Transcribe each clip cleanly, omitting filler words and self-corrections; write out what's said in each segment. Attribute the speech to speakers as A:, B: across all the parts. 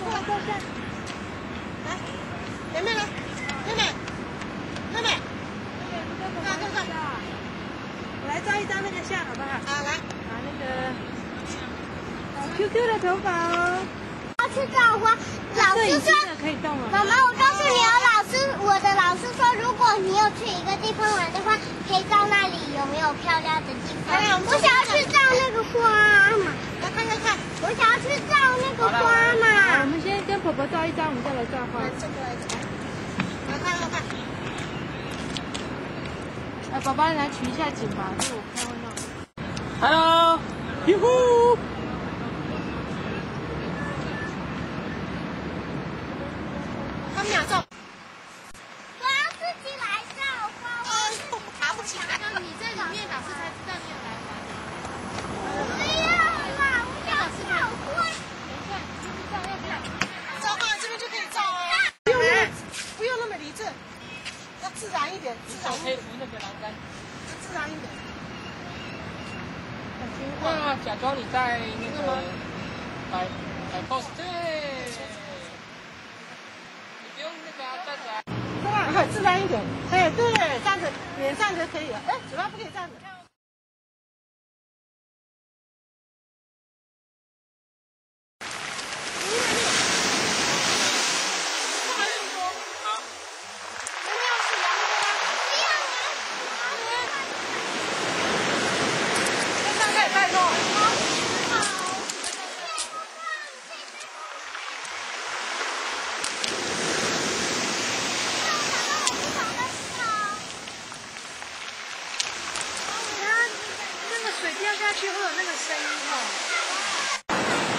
A: 过来坐下。来，妹妹来，妹妹，妹妹，快快快！我来照一张那个相好不好？好，来，拿那个QQ 的头发哦。
B: 要去照花，老师说
A: 可以动了。
B: 妈妈，我告诉你哦，我的老师说，如果你有去一个地方玩的话，可以照那里有没有漂亮的地方。我想要去照那个花嘛，
A: 来看看看，
B: 我想要去照那个花嘛。
A: 我们先跟婆婆照一张，我们再来照花。这个来照。来看看看。来，宝宝来取一下景吧，这个我不太会弄。Hello， 哟呼！他们俩照。
B: 我要自己来照花。
A: 我爬不起来。
C: 你在里面老师才知道你有来玩。
B: 不要啦，我想照花。
C: 等一下，就是照要不要？
A: 照花这边就可以照啊。不用那么理智，要自然一点，自然一点。
D: 扶那个栏杆，
A: 自然一点。
D: 那假装你在那个摆 pose， 对，你不用那个站着啊。
A: 自然一点，对对，站着，脸站着可以了，哎，嘴巴不可以站着。水掉下去会有那个声音哦。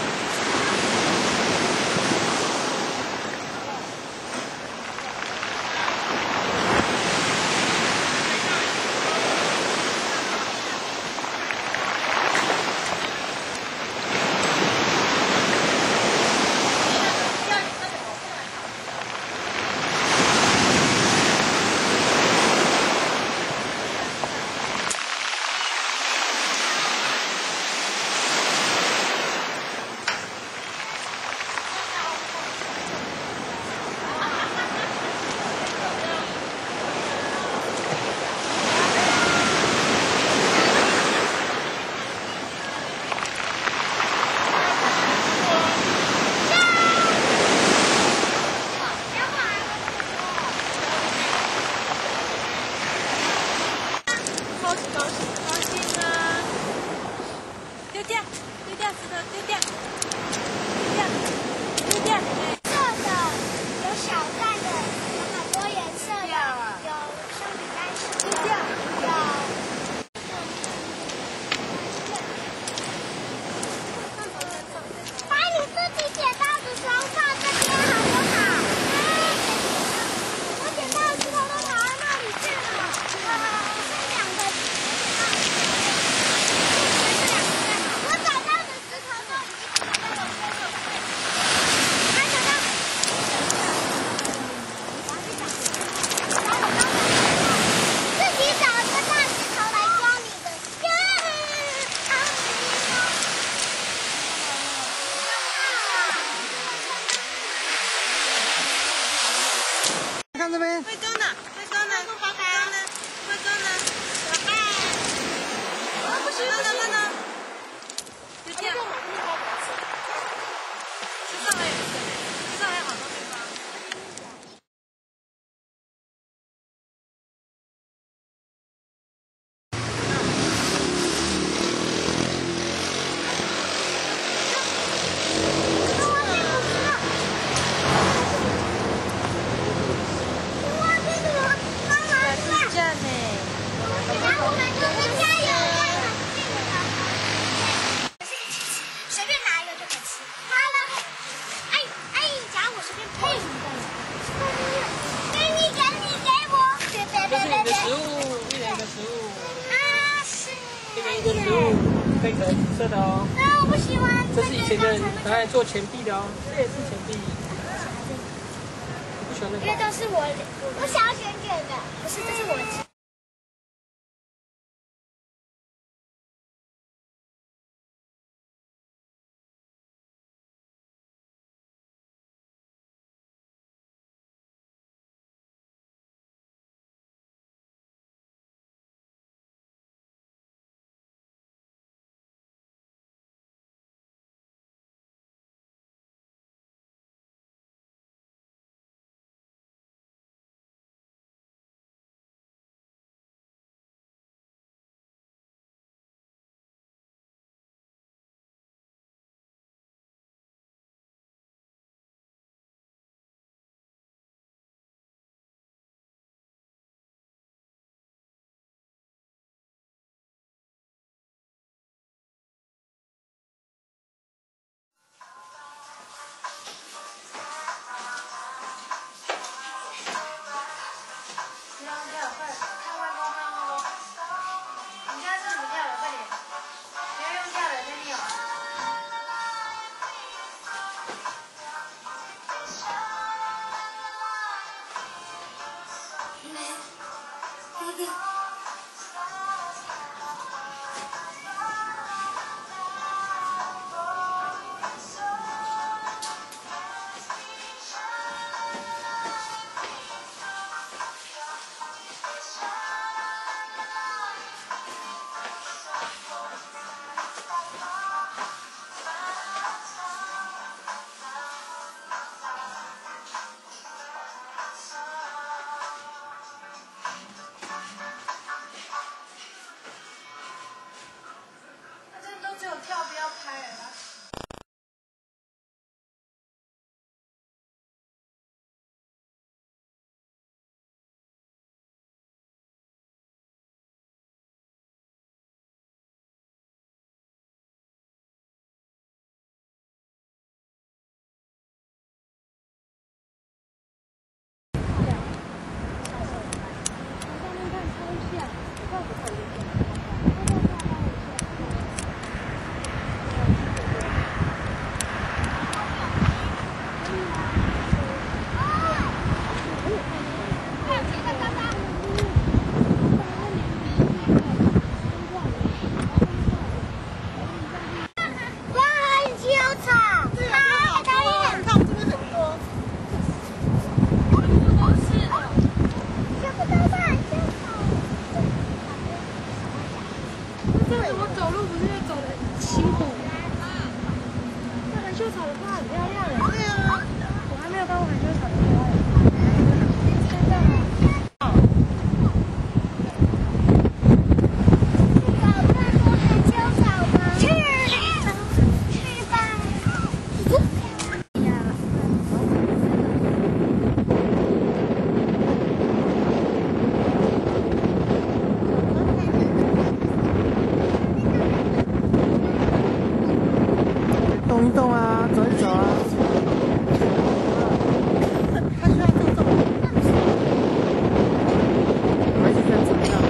A: 看这边。会动呢，会动呢，会动呢，会动呢。不行，慢呢。就这样。上来也是，上来好多地方。
D: 贝壳紫色的哦。
B: 我不喜欢。
D: 这是以前的人拿来做钱币的哦，这也是钱币。不喜欢那个？
B: 因为都是我想要卷卷的，不是，这是我。
A: 动啊，走一走啊。他需要动动。还是在车上。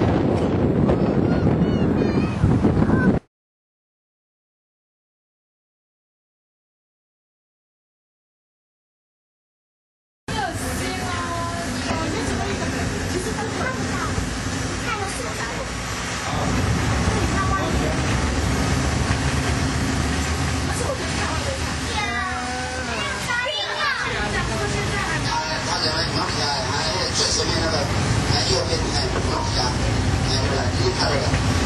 E: 最前面那个右边，往下，过来，你看这个。